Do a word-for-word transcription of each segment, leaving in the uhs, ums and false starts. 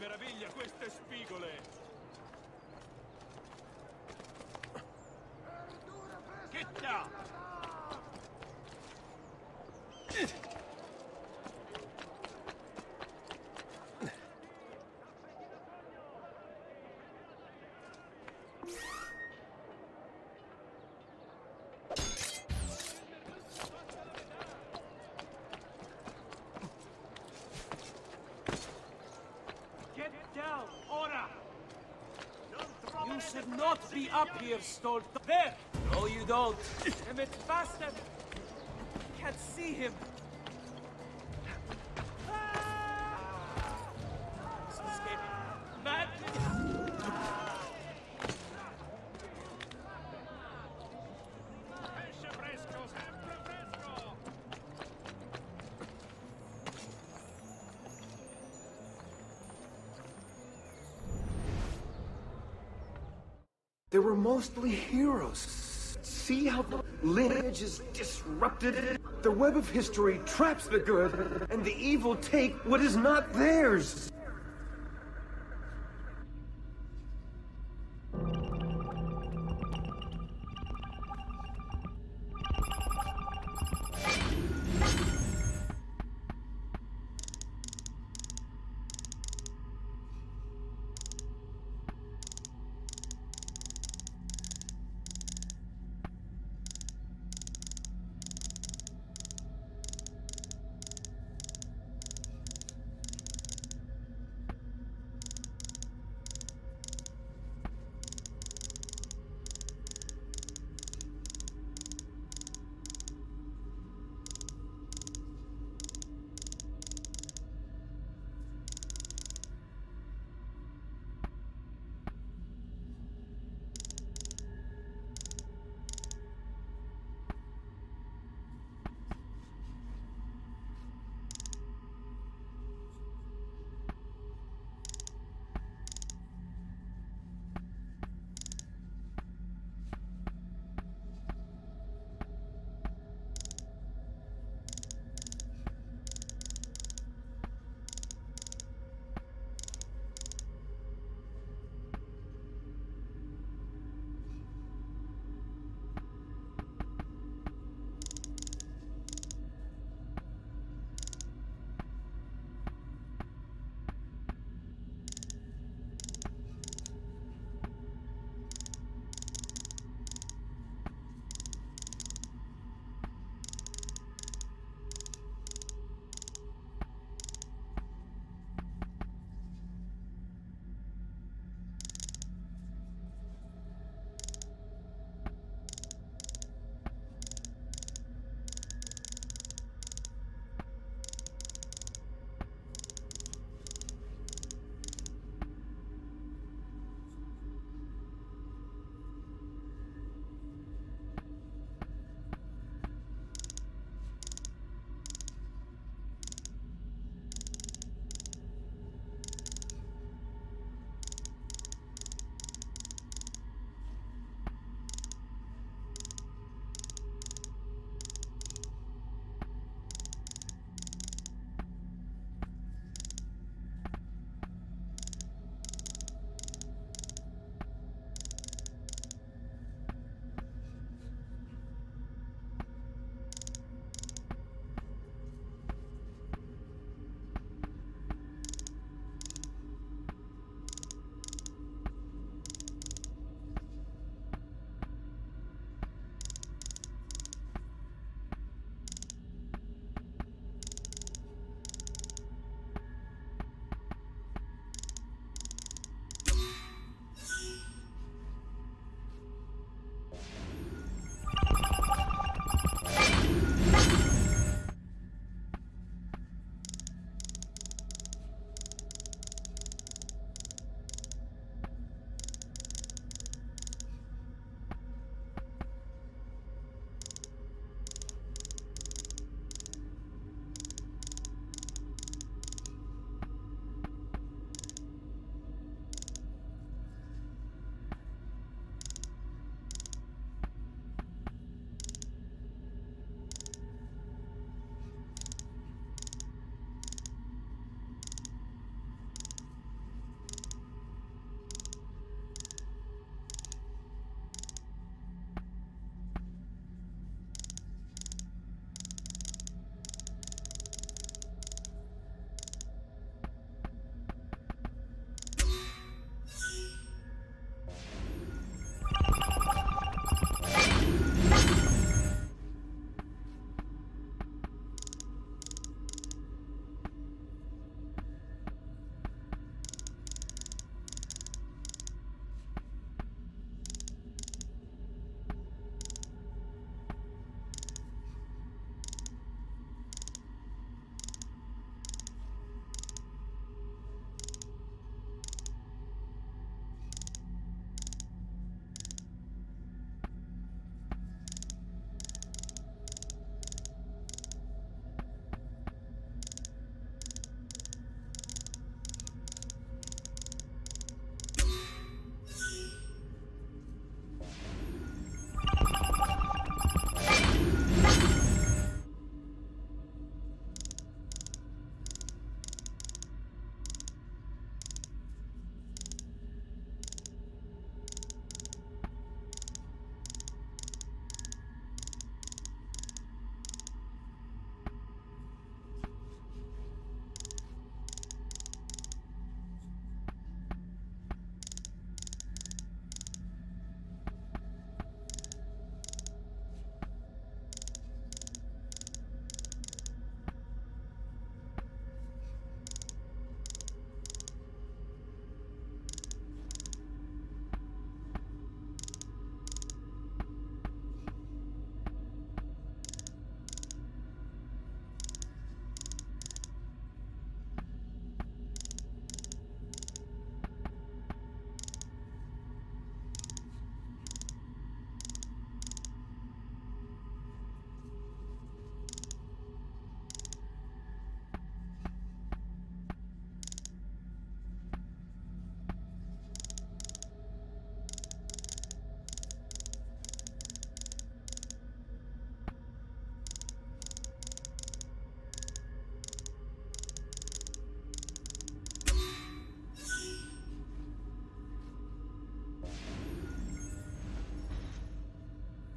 meraviglia queste spigole! Chicca! Get down, ora! You should not be up here, Stolt. There! No, you don't. Damn it, bastard! Can't see him. This is getting mad. Pesce fresco, sempre fresco! They were mostly heroes. See how the lineage is disrupted? The web of history traps the good, and the evil take what is not theirs.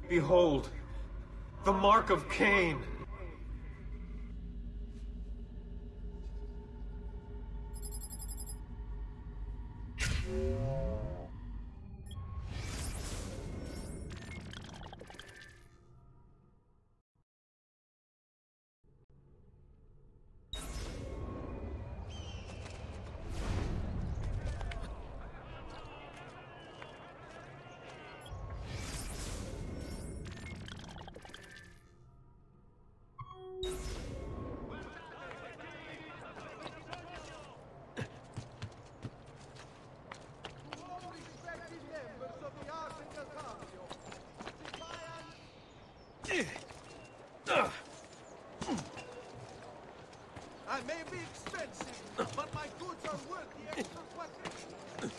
Behold, the mark of Cain. I may be expensive, but my goods are worth the extra quantity.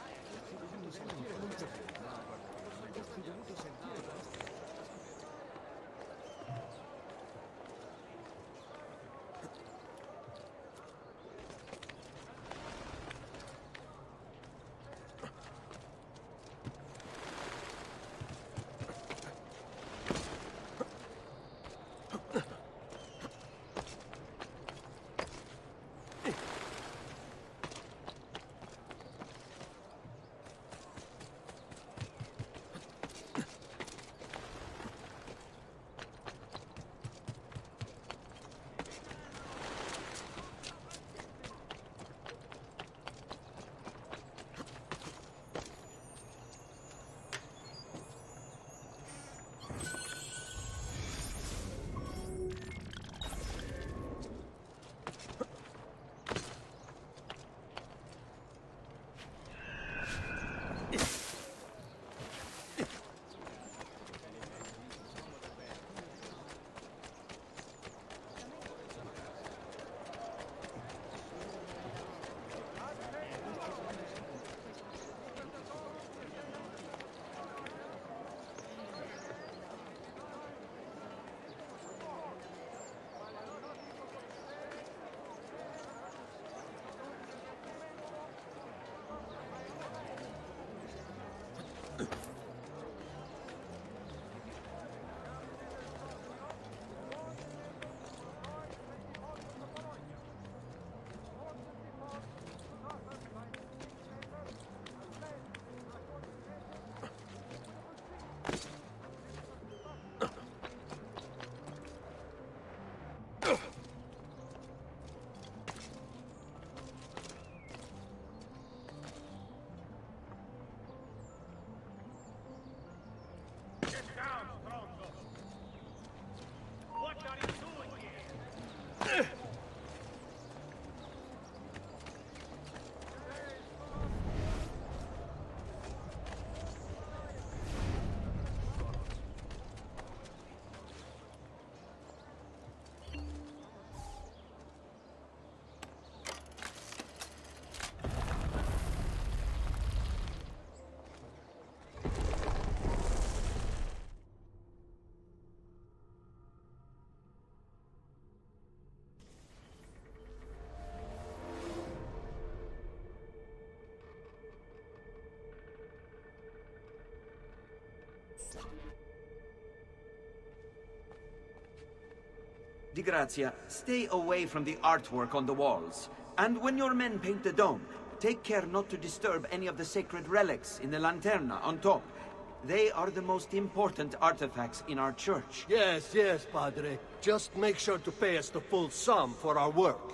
Di Grazia, stay away from the artwork on the walls. And when your men paint the dome, take care not to disturb any of the sacred relics in the lanterna on top. They are the most important artifacts in our church. Yes, yes, Padre. Just make sure to pay us the full sum for our work.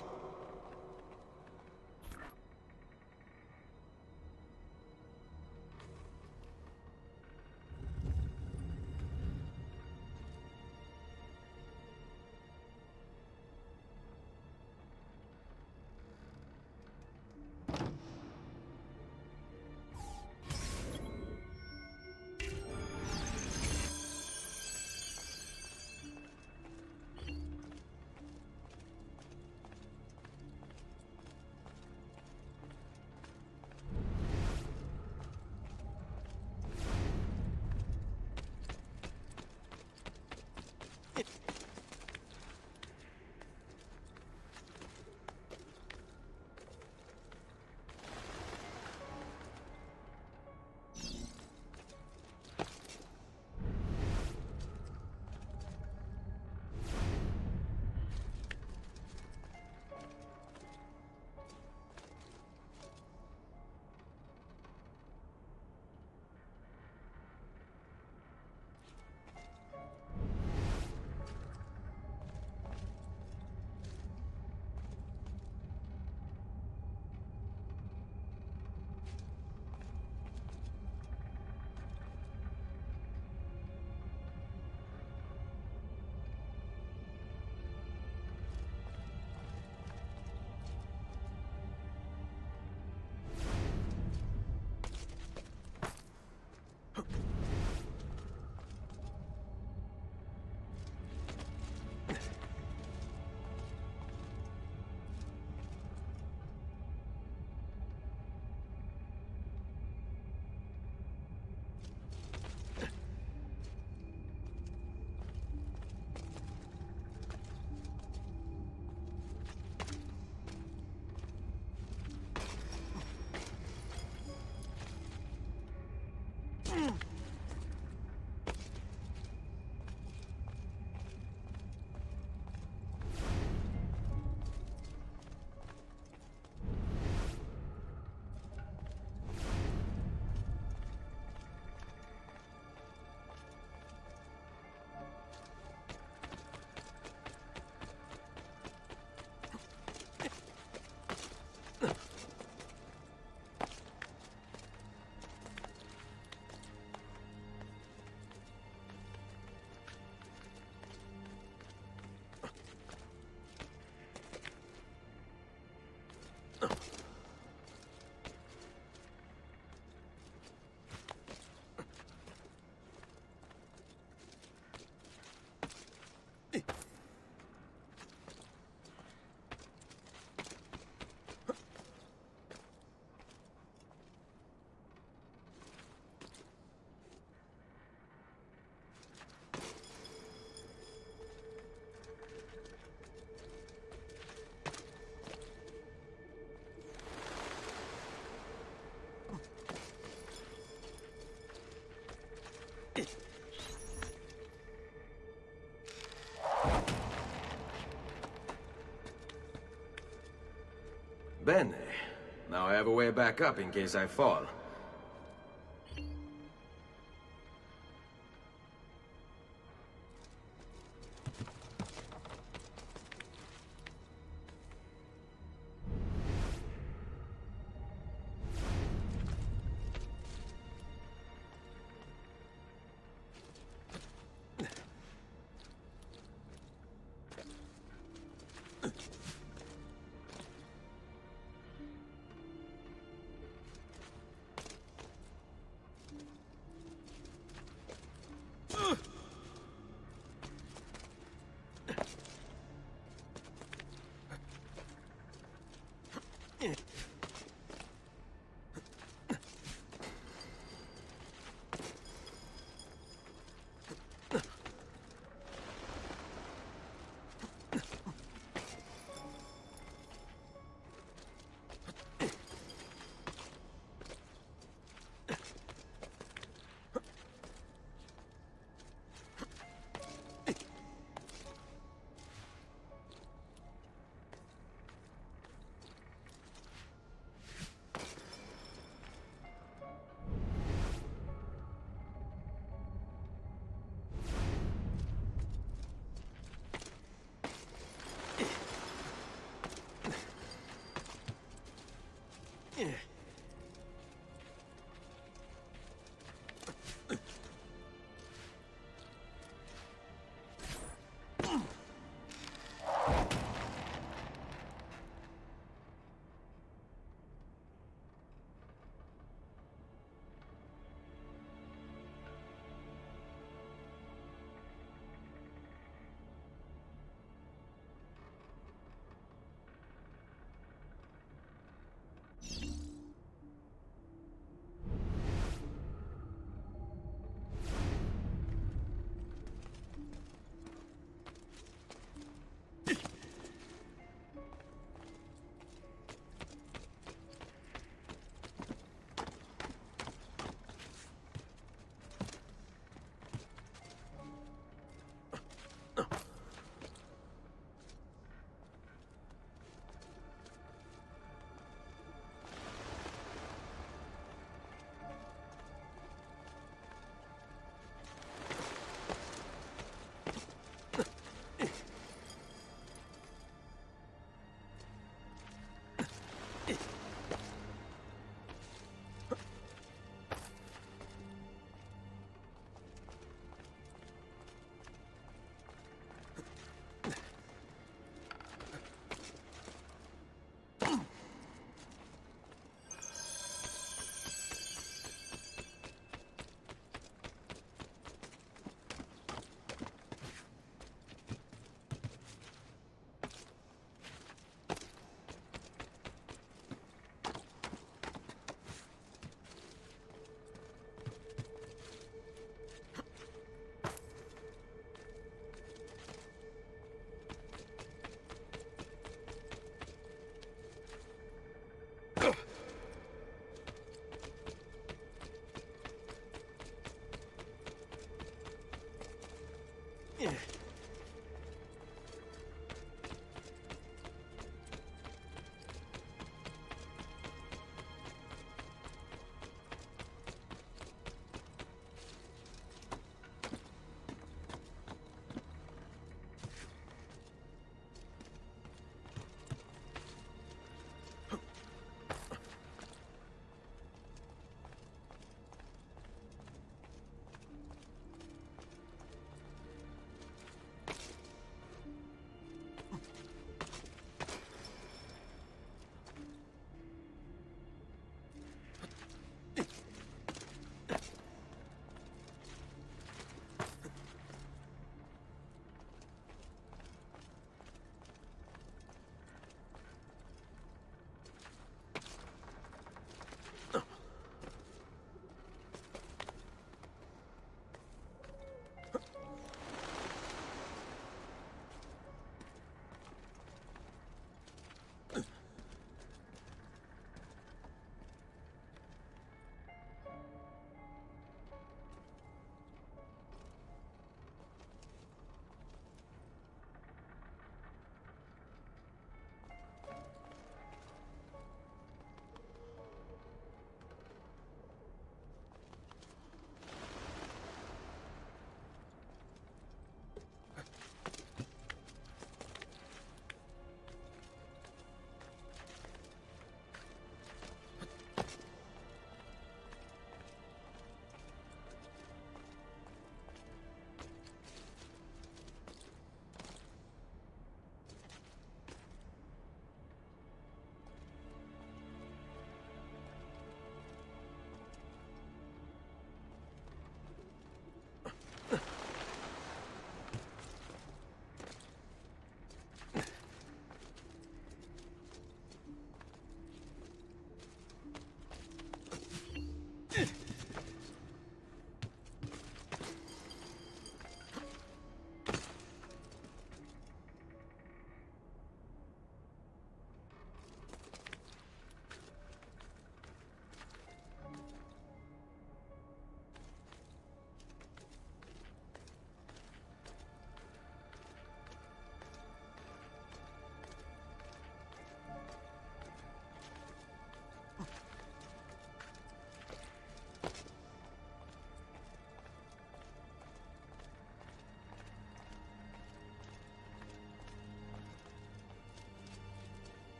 Bene. Now I have a way back up in case I fall.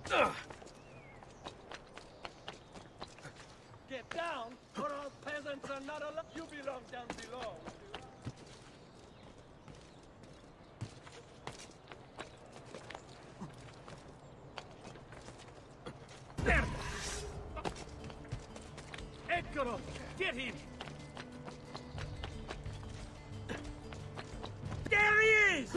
Get down, or all peasants are not allowed. You belong down below. There! Eccolo! Get him! There he is!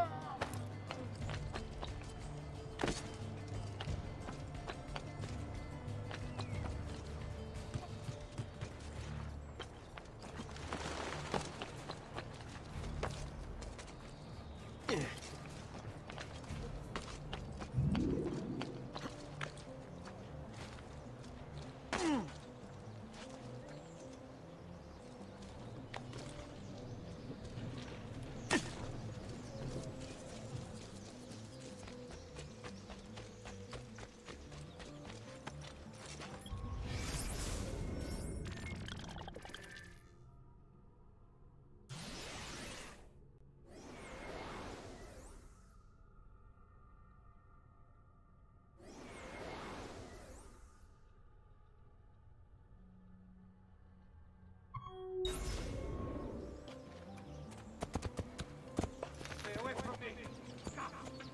Stay away from me! Stop!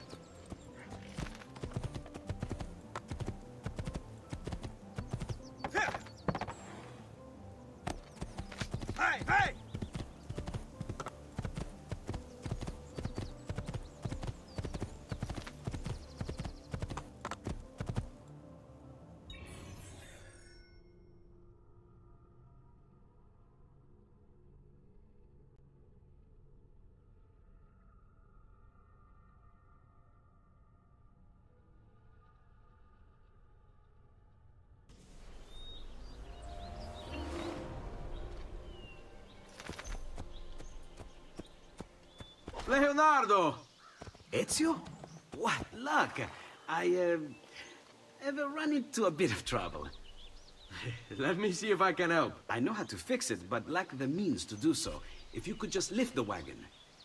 Hey, hey! Leonardo! Ezio? What luck! I, uh, have run into a bit of trouble. Let me see if I can help. I know how to fix it, but lack the means to do so. If you could just lift the wagon.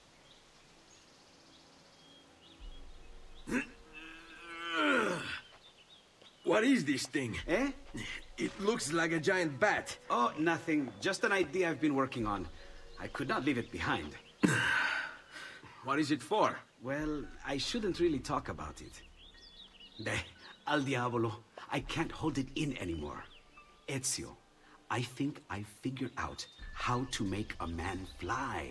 What is this thing? Eh? It looks like a giant bat. Oh, nothing. Just an idea I've been working on. I could not leave it behind. What is it for? Well, I shouldn't really talk about it. Beh, al diavolo. I can't hold it in anymore. Ezio, I think I figured out how to make a man fly.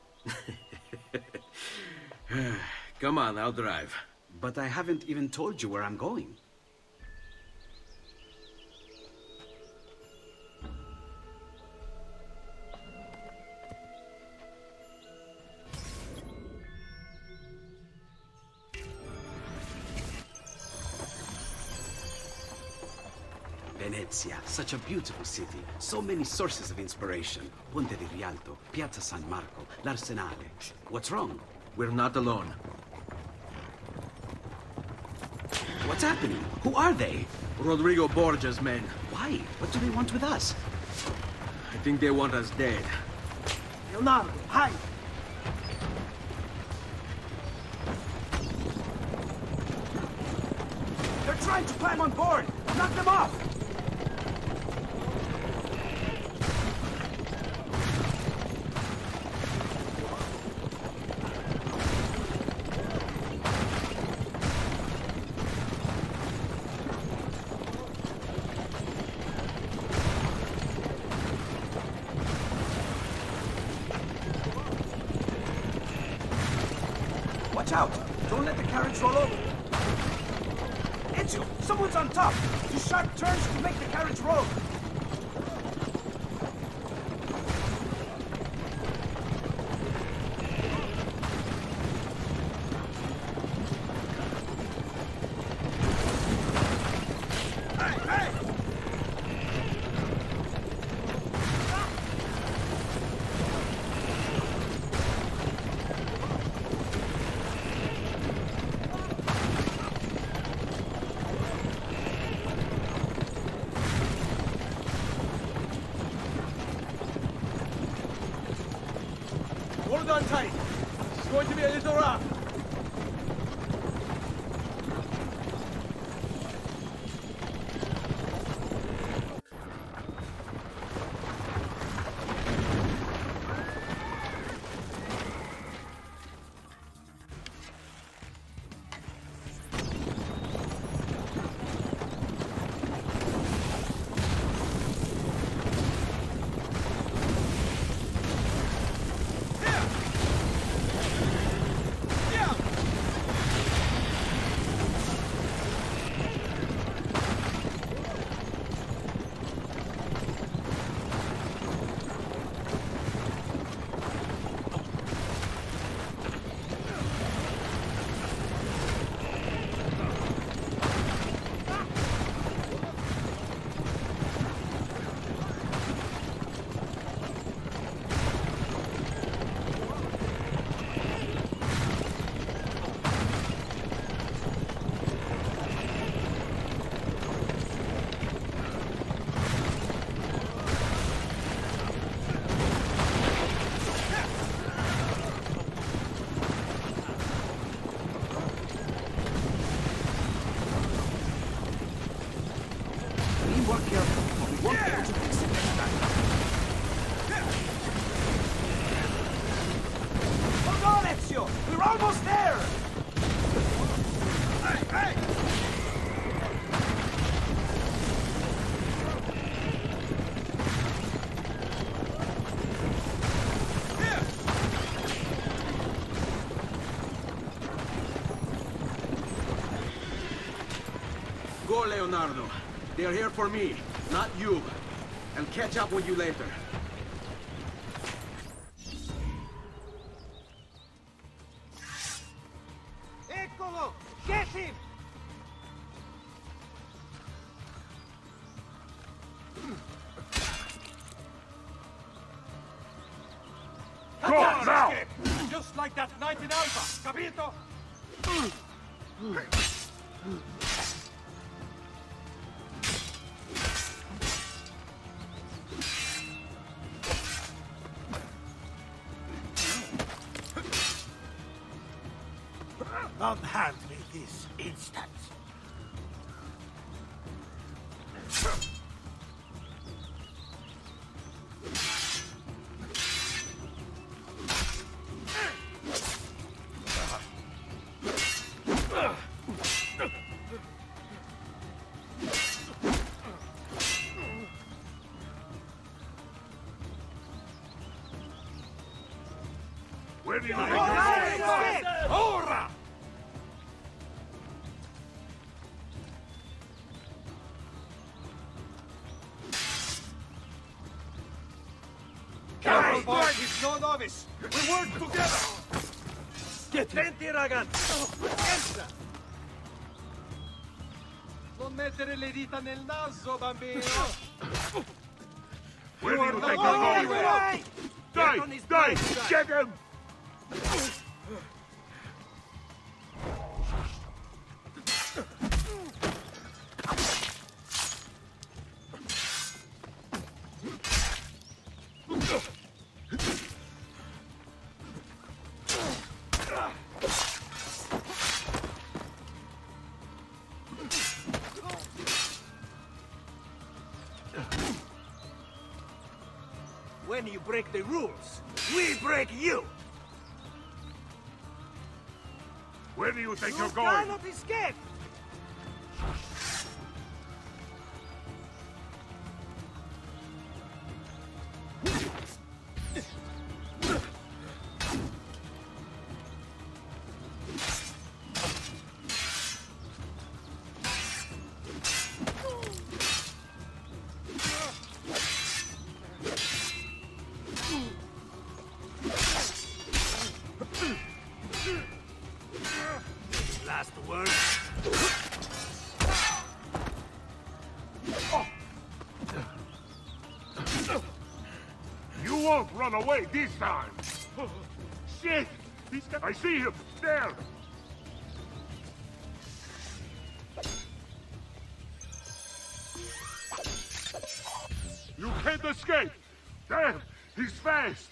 Come on, I'll drive. But I haven't even told you where I'm going. Venezia, such a beautiful city. So many sources of inspiration. Ponte di Rialto, Piazza San Marco, l'Arsenale. What's wrong? We're not alone. What's happening? Who are they? Rodrigo Borgia's men. Why? What do they want with us? I think they want us dead. Leonardo, hide! They're trying to climb on board! Knock them off! Watch out! Don't let the carriage roll over! Ezio, someone's on top! Do sharp turns to make the carriage roll! Hold on tight. It's going to be a little rough. Go, Leonardo. They are here for me, not you. I'll catch up with you later. Eccolo! Get him! Go now! Just like that night in Alpha, capito? Unhand me this instant. Where do you think you're going? Ora! Carol Bark is no novice. We work together. Get him. Senti, ragazzi. Entra. Non mettere le dita nel naso, bambino. Where do you think you're going? Die! Die! Get him! When you break the rules, we break you. Where do you think You you're going? cannot escape. Last word. You won't run away this time! Shit! He's got... I see him! There! You can't escape! Damn! He's fast!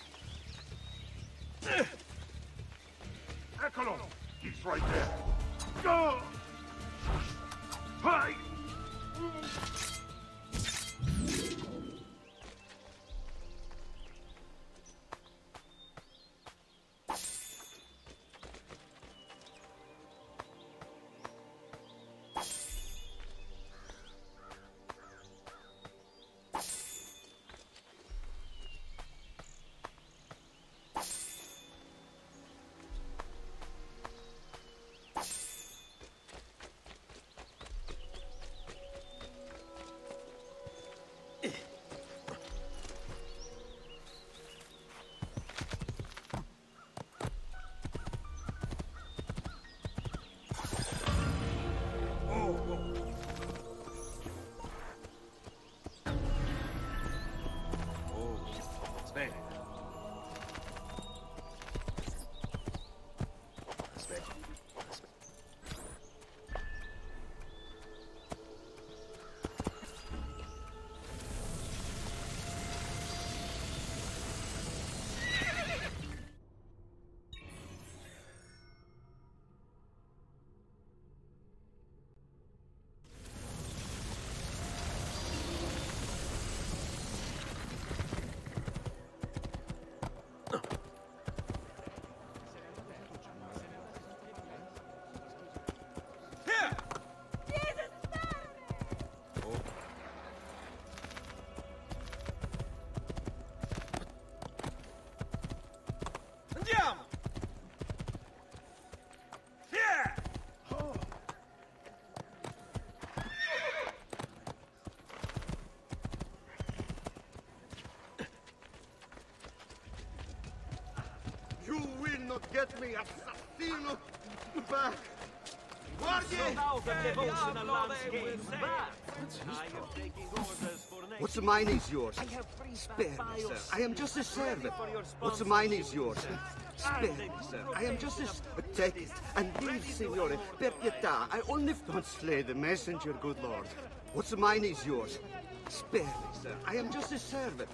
Eccolo! He's right there! Go! Hi! Get me assassino back! Guardie! What's mine is yours. Spare me, sir. I am just a servant. What's mine is yours. Spare me, sir. I am just a... Take it, and leave, signore. Per pietà. I only... Don't slay the messenger, good lord. What's mine is yours. Spare me, sir. I am just a servant.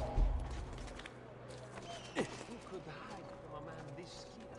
Who could hide from a man this skilled?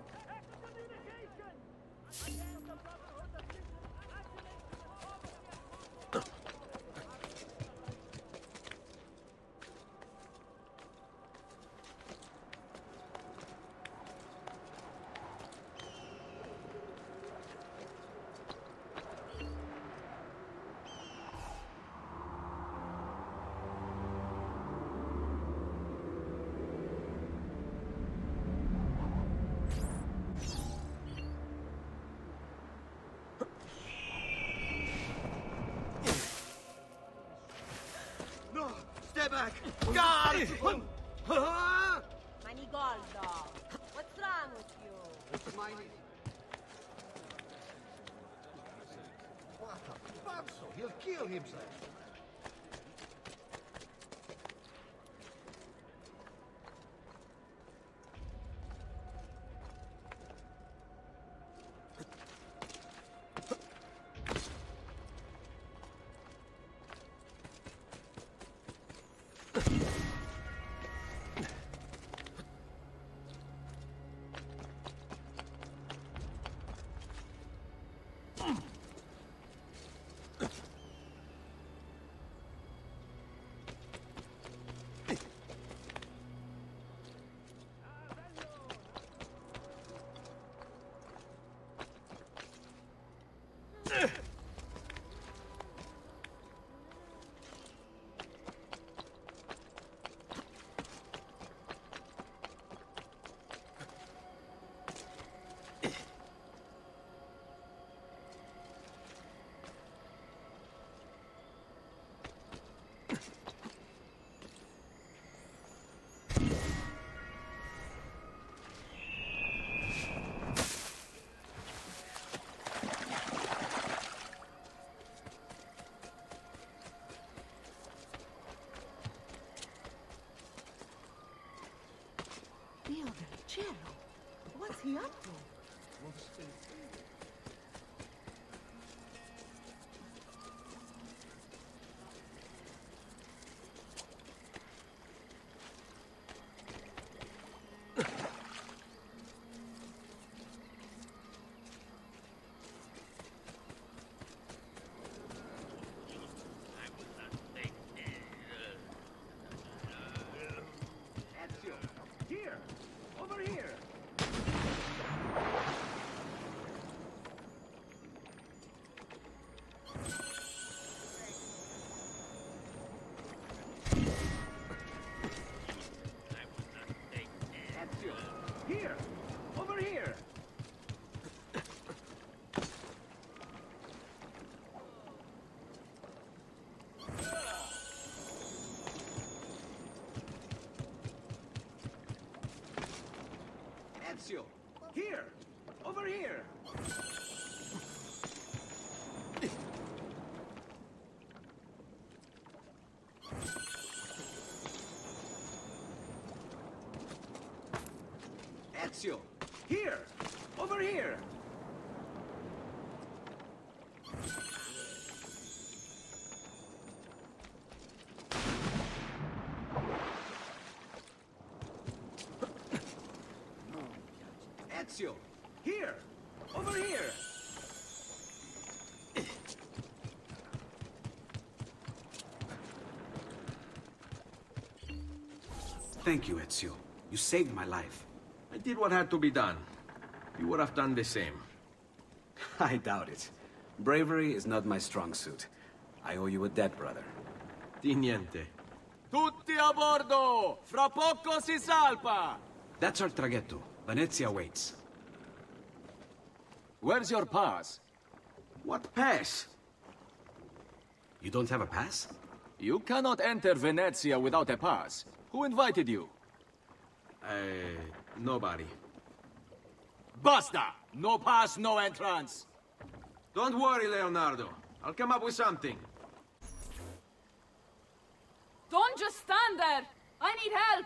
No! Stay back! Guard! Manigoldo, what's wrong with you? What's mine is... What a pazzo! He'll kill himself! Dio del cielo! What's he up to? Ezio! Here! Over here! Ezio! Here! Over here! Ezio! Here! Over here! Ezio! Here! Over here! Ezio! Here! Over here! Thank you, Ezio. You saved my life. I did what had to be done. You would have done the same. I doubt it. Bravery is not my strong suit. I owe you a debt, brother. Di niente. Tutti a bordo! Fra poco si salpa! That's our traghetto. Venezia waits. Where's your pass? What pass? You don't have a pass? You cannot enter Venezia without a pass. Who invited you? Uh, nobody. Basta! No pass, no entrance. Don't worry, Leonardo. I'll come up with something. Don't just stand there! I need help!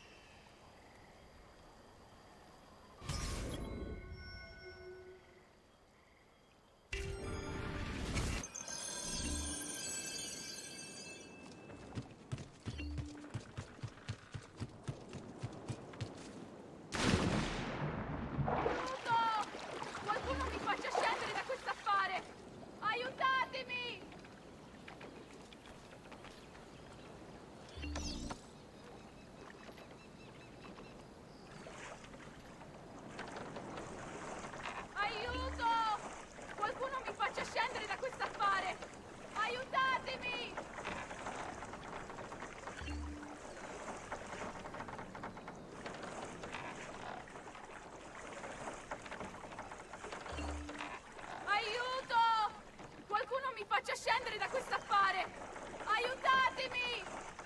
Scendere da questo affare! Aiutatemi!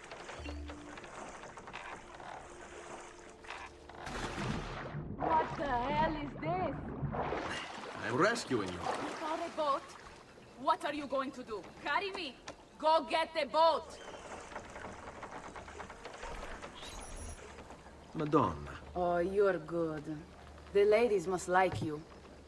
What the hell is this? I'm rescuing you. For a boat? What are you going to do? Carry me! Go get the boat! Madonna. Oh, you're good. The ladies must like you.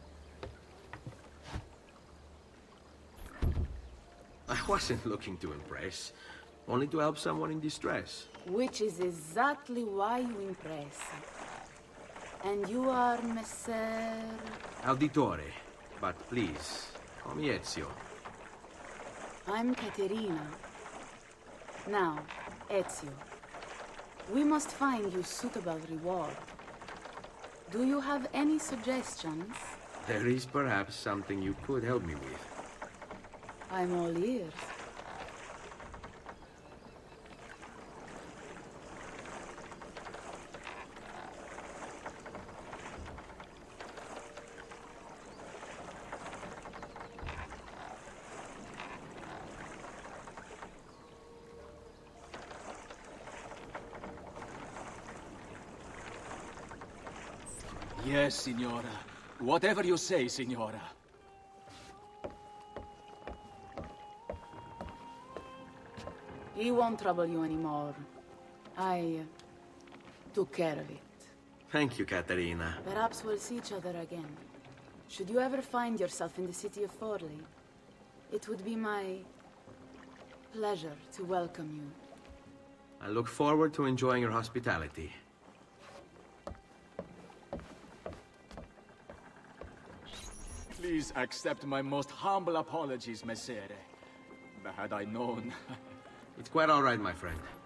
I wasn't looking to impress, only to help someone in distress. Which is exactly why you impress. And you are Messer... Auditore, but please, call me Ezio. I'm Caterina. Now, Ezio, we must find you suitable reward. Do you have any suggestions? There is perhaps something you could help me with. I'm all ears. Yes, Signora. Whatever you say, Signora. He won't trouble you anymore. I uh, took care of it. Thank you, Caterina. Perhaps we'll see each other again. Should you ever find yourself in the city of Forli, it would be my pleasure to welcome you. I look forward to enjoying your hospitality. Please accept my most humble apologies, Messere. Had I known... It's quite all right, my friend.